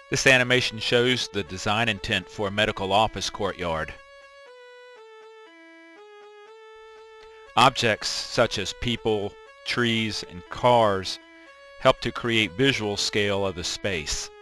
This animation shows the design intent for a medical office courtyard. Objects such as people, trees, and cars help to create visual scale of the space.